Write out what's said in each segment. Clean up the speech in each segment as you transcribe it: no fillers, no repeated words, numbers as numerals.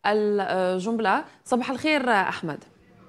الجملة. صباح الخير أحمد.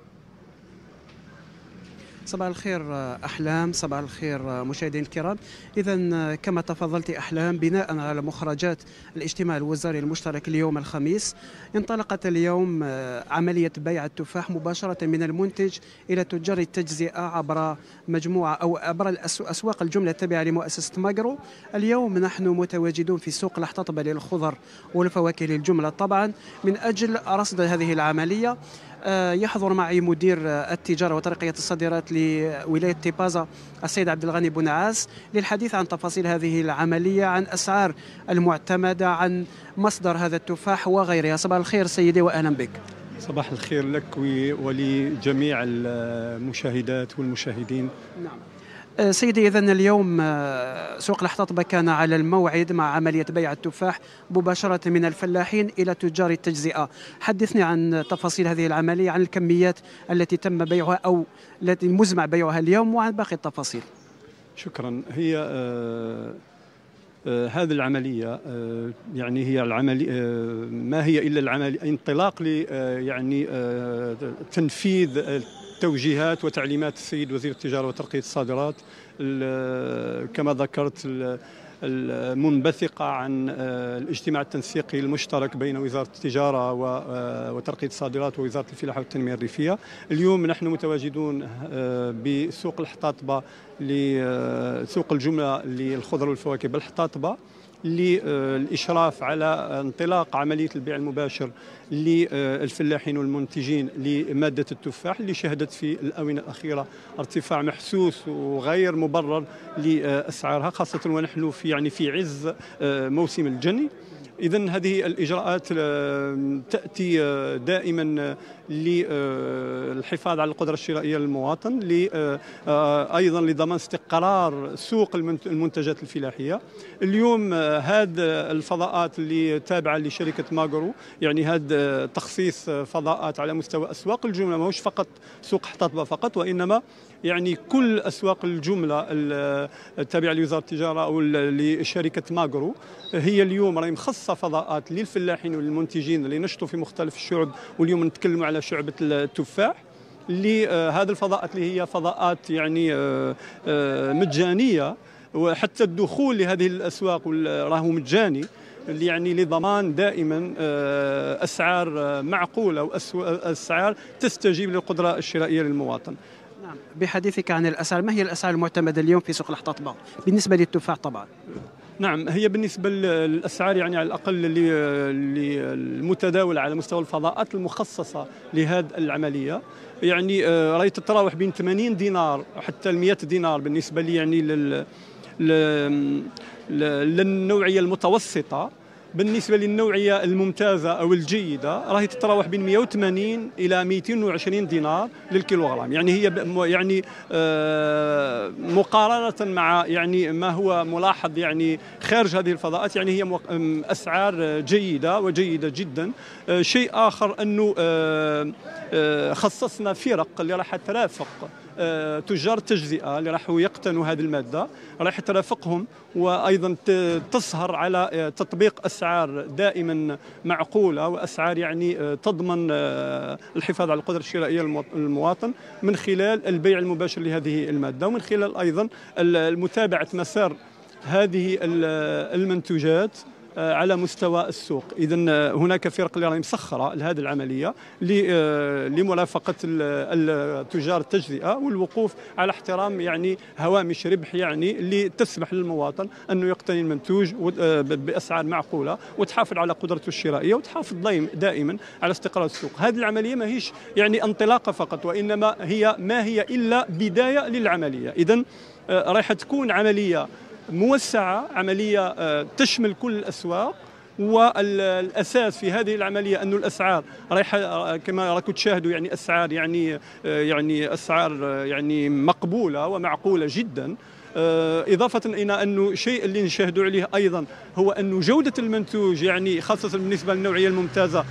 صباح الخير أحلام، صباح الخير مشاهدينا الكرام. إذا كما تفضلت أحلام، بناء على مخرجات الاجتماع الوزاري المشترك اليوم الخميس، انطلقت اليوم عملية بيع التفاح مباشرة من المنتج إلى تجار التجزئة عبر مجموعة أو عبر أسواق الجملة التابعة لمؤسسة ماغرو. اليوم نحن متواجدون في سوق الحططبة للخضر والفواكه للجملة طبعا من أجل رصد هذه العملية. يحضر معي مدير التجارة وترقية الصادرات لولاية تيبازا السيد عبد الغني بونعاس للحديث عن تفاصيل هذه العملية، عن أسعار المعتمدة، عن مصدر هذا التفاح وغيرها. صباح الخير سيدي وأهلا بك. صباح الخير لك ولجميع المشاهدات والمشاهدين. نعم سيدي، إذن اليوم سوق الحططبة كان على الموعد مع عملية بيع التفاح مباشرة من الفلاحين إلى تجار التجزئة. حدثني عن تفاصيل هذه العملية، عن الكميات التي تم بيعها أو التي مزمع بيعها اليوم، وعن باقي التفاصيل. شكرا. هي هذه العملية يعني هي العملية ما هي إلا العملية انطلاق ل يعني تنفيذ توجيهات وتعليمات السيد وزير التجارة وترقية الصادرات، كما ذكرت المنبثقة عن الاجتماع التنسيقي المشترك بين وزارة التجارة وترقية الصادرات ووزارة الفلاحة والتنمية الريفية. اليوم نحن متواجدون بسوق الحطاطبة، لسوق الجملة للخضر والفواكه بالحطاطبة، للإشراف على انطلاق عملية البيع المباشر للفلاحين والمنتجين لمادة التفاح، اللي شهدت في الآونة الأخيرة ارتفاع محسوس وغير مبرر لأسعارها، خاصة ونحن في عز موسم الجني. إذن هذه الإجراءات تأتي دائما للحفاظ على القدرة الشرائية للمواطن، أيضا لضمان استقرار سوق المنتجات الفلاحية. اليوم هذه الفضاءات اللي تابعة لشركة ماغرو، يعني هذا تخصيص فضاءات على مستوى أسواق الجملة، ماهوش فقط سوق حطاطبة فقط، وإنما يعني كل أسواق الجملة التابعة لوزارة التجارة أو لشركة ماغرو. هي اليوم راهي مخصصة فضاءات للفلاحين والمنتجين اللي نشطوا في مختلف الشعب، واليوم نتكلموا على شعبة التفاح. لهذه الفضاءات اللي هي فضاءات يعني مجانية، وحتى الدخول لهذه الأسواق راهو مجاني، يعني لضمان دائما أسعار معقولة وأسعار تستجيب للقدرة الشرائية للمواطن. نعم، بحديثك عن الأسعار، ما هي الأسعار المعتمدة اليوم في سوق الحطاطبة بالنسبة للتفاح طبعا؟ نعم، هي بالنسبة للأسعار يعني على الأقل المتداولة على مستوى الفضاءات المخصصة لهذه العملية، يعني راهي تتراوح بين 80 دينار حتى 100 دينار بالنسبة لي يعني للنوعية المتوسطة. بالنسبة للنوعية الممتازة أو الجيدة راهي تتراوح بين 180 إلى 220 دينار للكيلوغرام. يعني هي يعني مقارنة مع يعني ما هو ملاحظ يعني خارج هذه الفضاءات، يعني هي أسعار جيدة وجيدة جدا. شيء آخر أنه خصصنا فرق اللي راح ترافق تجار التجزئة اللي راحوا يقتنوا هذه المادة، راح ترافقهم وأيضا تسهر على تطبيق أسعار دائما معقولة وأسعار يعني تضمن الحفاظ على القدرة الشرائية للمواطن من خلال البيع المباشر لهذه المادة، ومن خلال أيضا متابعة مسار هذه المنتوجات على مستوى السوق. إذن هناك فرق اللي راهي مسخرة لهذه العملية لمرافقة التجار التجزئة والوقوف على احترام يعني هوامش ربح يعني اللي تسمح للمواطن أنه يقتني المنتوج بأسعار معقولة وتحافظ على قدرته الشرائية وتحافظ دائما على استقرار السوق. هذه العملية ما هيش يعني انطلاقة فقط، وإنما هي ما هي إلا بداية للعملية. إذن راح تكون عملية موسعة، عملية تشمل كل الأسواق، والأساس في هذه العملية أن الأسعار رايحة كما راكم تشاهدوا يعني أسعار يعني أسعار يعني مقبولة ومعقولة جدا. إضافة إلى أنه شيء اللي نشاهدوا عليه أيضا هو أنه جودة المنتوج يعني خاصة بالنسبة للنوعية الممتازة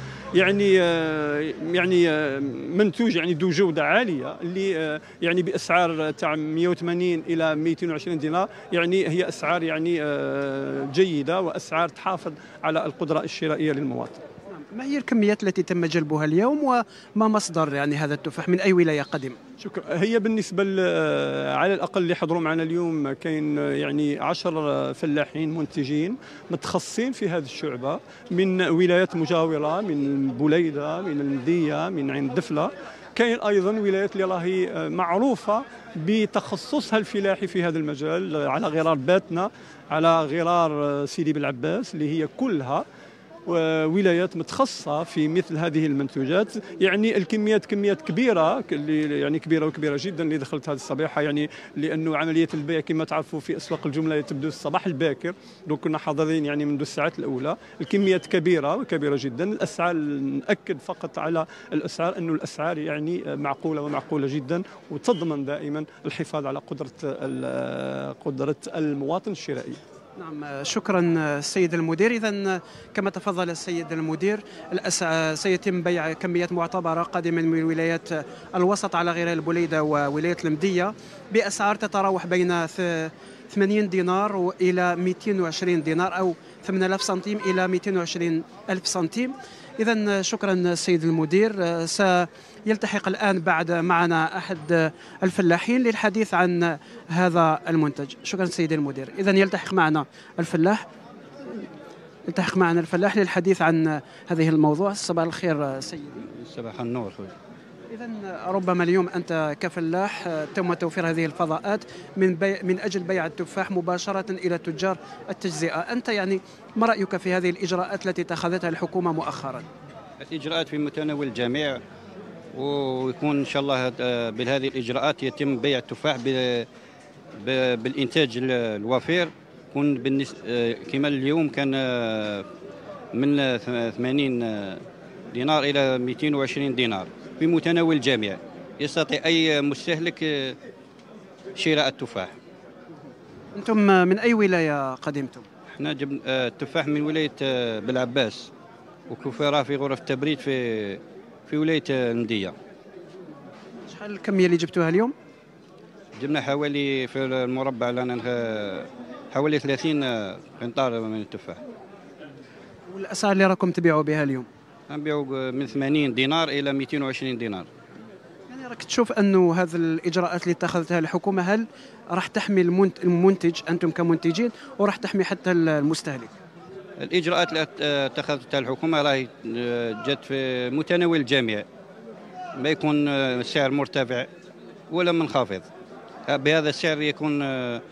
يعني منتوج يعني ذو جودة عالية اللي يعني بأسعار تاع 180 إلى 220 دينار، يعني هي أسعار يعني جيدة وأسعار تحافظ على القدرة الشرائية للمواطن. ما هي الكميات التي تم جلبها اليوم وما مصدر يعني هذا التفاح من أي ولاية قدم؟ شكرا. هي بالنسبة على الأقل اللي حضروا معنا اليوم كاين يعني 10 فلاحين منتجين متخصصين في هذه الشعبة من ولايات مجاورة، من بوليدة، من المدية، من عين دفلة. كاين ايضا ولايات اللي راهي معروفه بتخصصها الفلاحي في هذا المجال، على غرار باتنا، على غرار سيدي بالعباس، اللي هي كلها ولايات متخصصه في مثل هذه المنتوجات. يعني الكميات كميات كبيره، اللي يعني كبيره وكبيره جدا اللي دخلت هذه الصباحه، يعني لانه عمليه البيع كما تعرفوا في اسواق الجمله تبدو الصباح الباكر، دونك كنا حاضرين يعني منذ الساعات الاولى. الكميات كبيره وكبيره جدا. الاسعار ناكد فقط على الاسعار، انه الاسعار يعني معقوله ومعقوله جدا، وتضمن دائما الحفاظ على قدره المواطن الشرائي. نعم، شكرا السيد المدير. إذا كما تفضل السيد المدير، سيتم بيع كميات معتبرة قادمة من ولايات الوسط على غرار البوليدة وولاية المدية بأسعار تتراوح بين 80 دينار إلى 220 دينار، أو 8000 سنتيم إلى 220 ألف سنتيم. إذا شكرا السيد المدير. سيلتحق الآن بعد معنا أحد الفلاحين للحديث عن هذا المنتج. شكرا سيدي المدير. إذا يلتحق معنا الفلاح للحديث عن هذه الموضوع. صباح الخير سيدي. صباح النور. إذا ربما اليوم أنت كفلاح تم توفير هذه الفضاءات من أجل بيع التفاح مباشرة إلى تجار التجزئة. أنت يعني ما رأيك في هذه الإجراءات التي اتخذتها الحكومة مؤخرا؟ الإجراءات في متناول الجميع، ويكون إن شاء الله بهذه الإجراءات يتم بيع التفاح بالإنتاج الوفير. يكون كما اليوم كان من 80 دينار إلى 220 دينار في متناول الجميع، يستطيع أي مستهلك شراء التفاح. أنتم من أي ولاية قدمتم؟ احنا جبنا التفاح من ولاية بالعباس، وكفرة في غرف التبريد في ولاية المدية. شحال الكمية اللي جبتوها اليوم؟ جبنا حوالي في المربع لنا حوالي 30 قنطار من التفاح. والأسعار اللي راكم تبيعوا بها اليوم؟ نبيعوا من 80 دينار إلى 220 دينار. يعني راك تشوف أنه هذه الإجراءات اللي اتخذتها الحكومة هل راح تحمي المنتج أنتم كمنتجين، وراح تحمي حتى المستهلك؟ الإجراءات اللي اتخذتها الحكومة راهي جت في متناول الجميع، ما يكون السعر مرتفع ولا منخفض. بهذا السعر يكون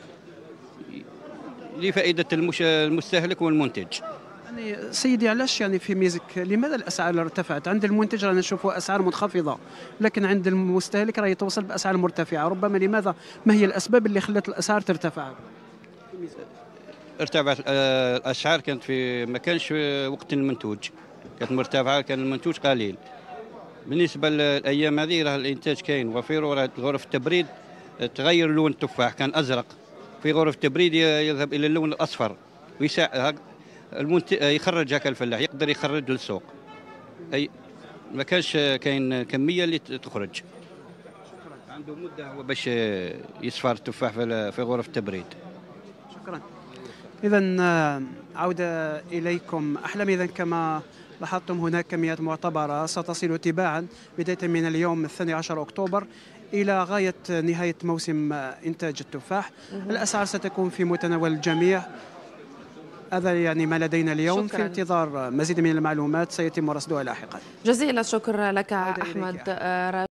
لفائدة المستهلك والمنتج. يعني سيدي علاش يعني في ميزك لماذا الاسعار ارتفعت؟ عند المنتج رانا نشوفوا اسعار منخفضه، لكن عند المستهلك راهي توصل باسعار مرتفعه. ربما لماذا؟ ما هي الاسباب اللي خلت الاسعار ترتفع؟ ارتفعت الاسعار كانت ما كانش وقت المنتوج، كانت مرتفعه، كان المنتوج قليل. بالنسبه للايام هذه راه الانتاج كاين وفير، غرف التبريد تغير لون التفاح، كان ازرق في غرف التبريد يذهب الى اللون الاصفر، يخرج هكا الفلاح يقدر يخرج للسوق. اي ما كانش كاين كميه اللي تخرج. عنده مده هو باش يصفر التفاح في غرف التبريد. شكرا. اذا عوده اليكم احلام. اذا كما لاحظتم هناك كميات معتبره ستصل تباعا بدايه من اليوم 12 اكتوبر الى غايه نهايه موسم انتاج التفاح. الاسعار ستكون في متناول الجميع. هذا يعني ما لدينا اليوم. شكرا. في انتظار مزيد من المعلومات سيتم رصدها لاحقا. جزيل الشكر لك أحمد.